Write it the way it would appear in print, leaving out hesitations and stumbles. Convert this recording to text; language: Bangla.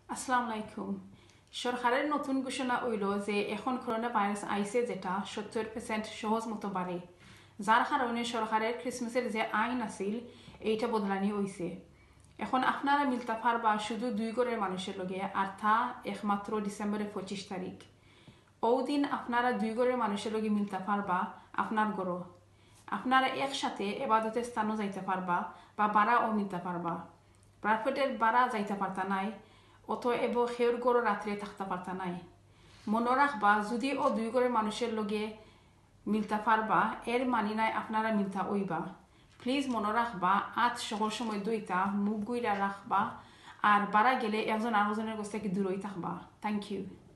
আসসালামু আলাইকুম। সরকারের নতুন ঘোষণা হইল যে এখন করোনা ভাইরাস আইসে যেটা 70% সহজ মতো বাড়ে, যার কারণে সরকারের ক্রিসমাসের যে আইন আছিল এইটা বদলানি হয়েছে। এখন আপনারা মিলতে পারবা শুধু 2 ঘরের মানুষের লগে, আর তা একমাত্র ডিসেম্বরের 25 তারিখ। দিন আপনারা 2 ঘরের মানুষের লগে মিলতে পারবা আপনার ঘর। আপনারা একসাথে এবাদতের স্থানও যাইতে পারবা বা বাড়াও মিলতে পারবা। প্রাইভেটের বাড়া যাইতে পারতা নাই, অতএব সেউর গড় রাত্রে থাকতে পারতা নাই। মনে রাখবা যদি 2 ঘরের মানুষের লগে মিলতে পারবা এর মানি নাই আপনারা মিলতা হইবা। প্লিজ মনে রাখবা সকল সময় দইতা মুখ গুইরা রাখবা, আর বাড়া গেলে একজন আরেকজনের কাছ থেকে দূরই থাকবা। Thank you.